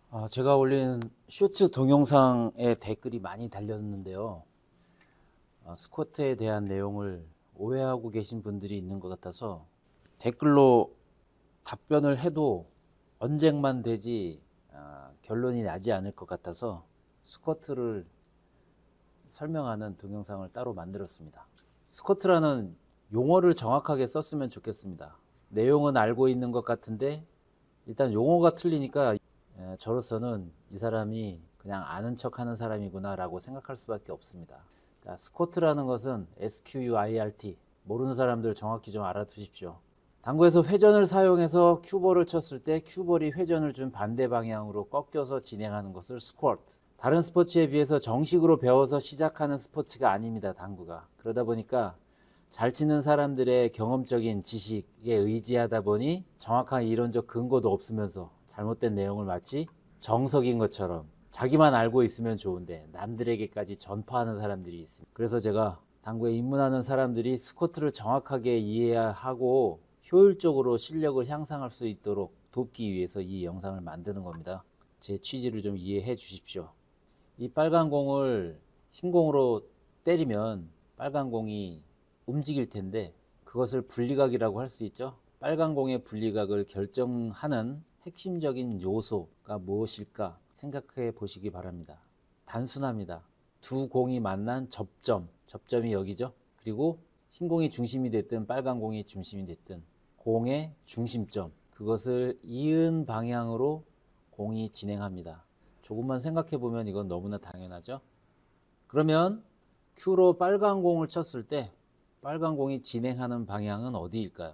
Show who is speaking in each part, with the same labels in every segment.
Speaker 1: 제가 올린 쇼츠 동영상에 댓글이 많이 달렸는데요. 스쿼트에 대한 내용을 오해하고 계신 분들이 있는 것 같아서 댓글로 답변을 해도 언쟁만 되지 결론이 나지 않을 것 같아서 스쿼트를 설명하는 동영상을 따로 만들었습니다. 스쿼트라는 용어를 정확하게 썼으면 좋겠습니다. 내용은 알고 있는 것 같은데 일단 용어가 틀리니까 저로서는 이 사람이 그냥 아는 척 하는 사람이구나 라고 생각할 수밖에 없습니다. 자, 스쿼트라는 것은 SQUIRT, 모르는 사람들 정확히 좀 알아두십시오. 당구에서 회전을 사용해서 큐볼을 쳤을 때 큐볼이 회전을 준 반대 방향으로 꺾여서 진행하는 것을 스쿼트. 다른 스포츠에 비해서 정식으로 배워서 시작하는 스포츠가 아닙니다, 당구가. 그러다 보니까 잘 치는 사람들의 경험적인 지식에 의지하다 보니 정확한 이론적 근거도 없으면서 잘못된 내용을 마치 정석인 것처럼 자기만 알고 있으면 좋은데 남들에게까지 전파하는 사람들이 있습니다. 그래서 제가 당구에 입문하는 사람들이 스쿼트를 정확하게 이해하고 효율적으로 실력을 향상할 수 있도록 돕기 위해서 이 영상을 만드는 겁니다. 제 취지를 좀 이해해 주십시오. 이 빨간 공을 흰 공으로 때리면 빨간 공이 움직일 텐데 그것을 분리각이라고 할 수 있죠. 빨간 공의 분리각을 결정하는 핵심적인 요소가 무엇일까 생각해 보시기 바랍니다. 단순합니다. 두 공이 만난 접점이 여기죠. 그리고 흰 공이 중심이 됐든 빨간 공이 중심이 됐든 공의 중심점, 그것을 이은 방향으로 공이 진행합니다. 조금만 생각해 보면 이건 너무나 당연하죠. 그러면 큐로 빨간 공을 쳤을 때 빨간 공이 진행하는 방향은 어디일까요?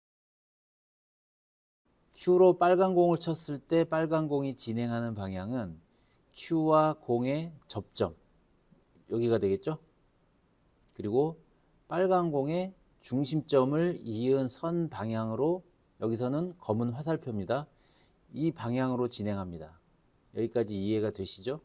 Speaker 1: 큐로 빨간 공을 쳤을 때 빨간 공이 진행하는 방향은 큐와 공의 접점, 여기가 되겠죠? 그리고 빨간 공의 중심점을 이은 선 방향으로, 여기서는 검은 화살표입니다. 이 방향으로 진행합니다. 여기까지 이해가 되시죠?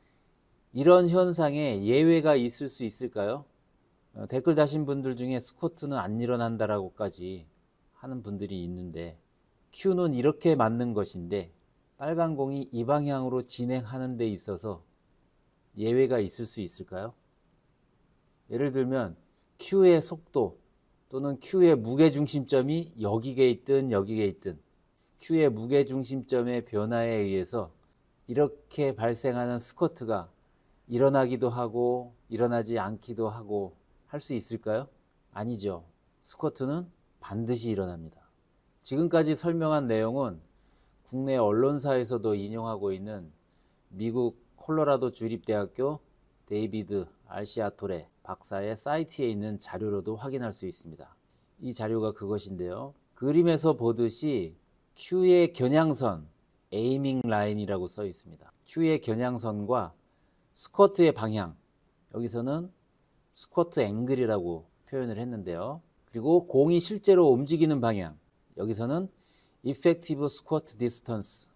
Speaker 1: 이런 현상에 예외가 있을 수 있을까요? 댓글 다신 분들 중에 스쿼트는 안 일어난다라고까지 하는 분들이 있는데 큐는 이렇게 맞는 것인데 빨간 공이 이 방향으로 진행하는 데 있어서 예외가 있을 수 있을까요? 예를 들면 큐의 속도 또는 큐의 무게중심점이 여기에 있든 여기에 있든 큐의 무게중심점의 변화에 의해서 이렇게 발생하는 스쿼트가 일어나기도 하고 일어나지 않기도 하고 할 수 있을까요? 아니죠. 스쿼트는 반드시 일어납니다. 지금까지 설명한 내용은 국내 언론사에서도 인용하고 있는 미국 콜로라도 주립대학교 데이비드 알시아토레 박사의 사이트에 있는 자료로도 확인할 수 있습니다. 이 자료가 그것인데요. 그림에서 보듯이 Q의 겨냥선, 에이밍 라인이라고 써 있습니다. Q의 겨냥선과 스쿼트의 방향, 여기서는 스쿼트 앵글이라고 표현을 했는데요. 그리고 공이 실제로 움직이는 방향, 여기서는 effective squat distance,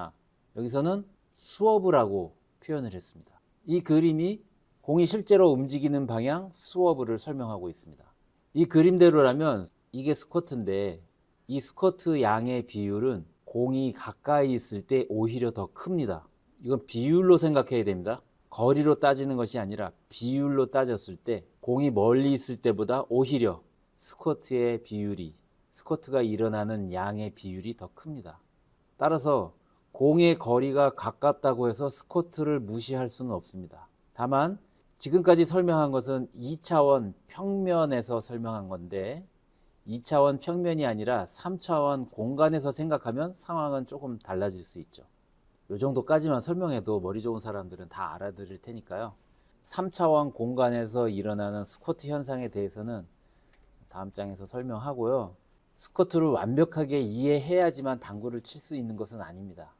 Speaker 1: 여기서는 스워브라고 표현을 했습니다. 이 그림이 공이 실제로 움직이는 방향, 스워브를 설명하고 있습니다. 이 그림대로라면 이게 스쿼트인데 이 스쿼트 양의 비율은 공이 가까이 있을 때 오히려 더 큽니다. 이건 비율로 생각해야 됩니다. 거리로 따지는 것이 아니라 비율로 따졌을 때 공이 멀리 있을 때보다 오히려 스쿼트의 비율이, 스쿼트가 일어나는 양의 비율이 더 큽니다. 따라서 공의 거리가 가깝다고 해서 스쿼트를 무시할 수는 없습니다. 다만 지금까지 설명한 것은 2차원 평면에서 설명한 건데 2차원 평면이 아니라 3차원 공간에서 생각하면 상황은 조금 달라질 수 있죠. 이 정도까지만 설명해도 머리 좋은 사람들은 다 알아들을 테니까요. 3차원 공간에서 일어나는 스쿼트 현상에 대해서는 다음 장에서 설명하고요. 스쿼트를 완벽하게 이해해야지만 당구를 칠 수 있는 것은 아닙니다.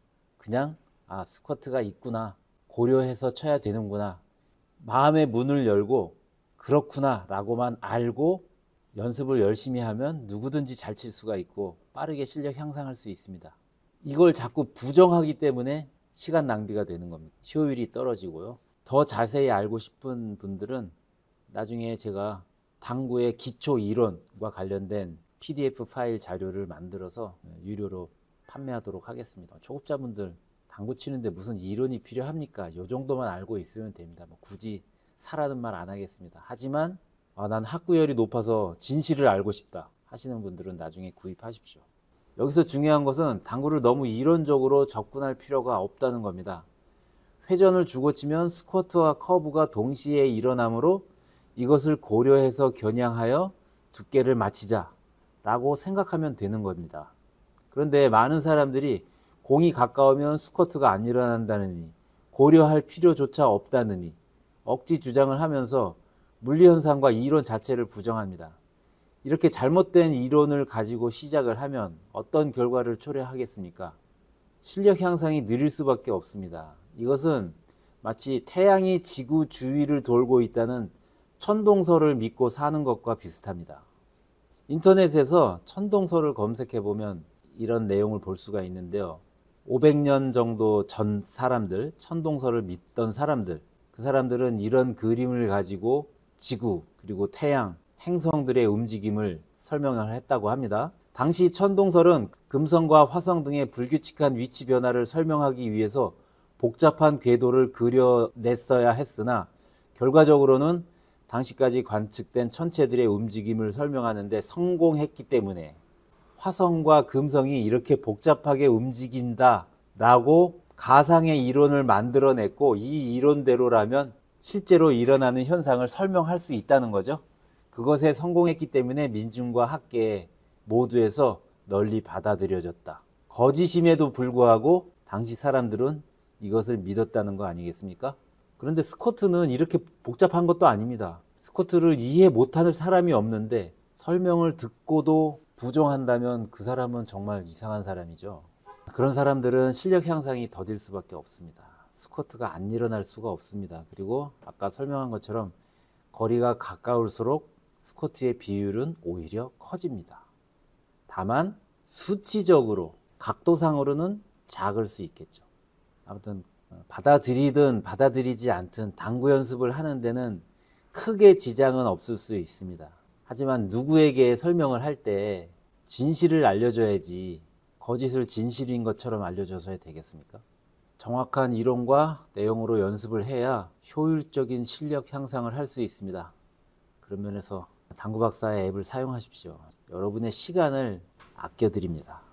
Speaker 1: 그냥 스쿼트가 있구나, 고려해서 쳐야 되는구나, 마음의 문을 열고 그렇구나 라고만 알고 연습을 열심히 하면 누구든지 잘 칠 수가 있고 빠르게 실력 향상할 수 있습니다. 이걸 자꾸 부정하기 때문에 시간 낭비가 되는 겁니다. 효율이 떨어지고요. 더 자세히 알고 싶은 분들은 나중에 제가 당구의 기초 이론과 관련된 PDF 파일 자료를 만들어서 유료로 판매하도록 하겠습니다. 초급자분들 당구 치는데 무슨 이론이 필요합니까? 요 정도만 알고 있으면 됩니다. 뭐 굳이 사라는 말 안 하겠습니다. 하지만 난 학구열이 높아서 진실을 알고 싶다 하시는 분들은 나중에 구입하십시오. 여기서 중요한 것은 당구를 너무 이론적으로 접근할 필요가 없다는 겁니다. 회전을 주고 치면 스쿼트와 커브가 동시에 일어나므로 이것을 고려해서 겨냥하여 두께를 맞추자 라고 생각하면 되는 겁니다. 그런데 많은 사람들이 공이 가까우면 스쿼트가 안 일어난다느니 고려할 필요조차 없다느니 억지 주장을 하면서 물리현상과 이론 자체를 부정합니다. 이렇게 잘못된 이론을 가지고 시작을 하면 어떤 결과를 초래하겠습니까? 실력 향상이 느릴 수밖에 없습니다. 이것은 마치 태양이 지구 주위를 돌고 있다는 천동설을 믿고 사는 것과 비슷합니다. 인터넷에서 천동설을 검색해 보면 이런 내용을 볼 수가 있는데요. 500년 정도 전 사람들, 천동설을 믿던 사람들, 그 사람들은 이런 그림을 가지고 지구, 그리고 태양, 행성들의 움직임을 설명을 했다고 합니다. 당시 천동설은 금성과 화성 등의 불규칙한 위치 변화를 설명하기 위해서 복잡한 궤도를 그려냈어야 했으나 결과적으로는 당시까지 관측된 천체들의 움직임을 설명하는 데 성공했기 때문에 화성과 금성이 이렇게 복잡하게 움직인다 라고 가상의 이론을 만들어냈고, 이 이론대로라면 실제로 일어나는 현상을 설명할 수 있다는 거죠. 그것에 성공했기 때문에 민중과 학계 모두에서 널리 받아들여졌다. 거짓임에도 불구하고 당시 사람들은 이것을 믿었다는 거 아니겠습니까? 그런데 스쿼트는 이렇게 복잡한 것도 아닙니다. 스쿼트를 이해 못하는 사람이 없는데 설명을 듣고도 부정한다면 그 사람은 정말 이상한 사람이죠. 그런 사람들은 실력 향상이 더딜 수밖에 없습니다. 스쿼트가 안 일어날 수가 없습니다. 그리고 아까 설명한 것처럼 거리가 가까울수록 스쿼트의 비율은 오히려 커집니다. 다만 수치적으로 각도상으로는 작을 수 있겠죠. 아무튼 받아들이든 받아들이지 않든 당구 연습을 하는 데는 크게 지장은 없을 수 있습니다. 하지만 누구에게 설명을 할 때 진실을 알려줘야지 거짓을 진실인 것처럼 알려줘서 되겠습니까? 정확한 이론과 내용으로 연습을 해야 효율적인 실력 향상을 할 수 있습니다. 그런 면에서 당구박사의 앱을 사용하십시오. 여러분의 시간을 아껴드립니다.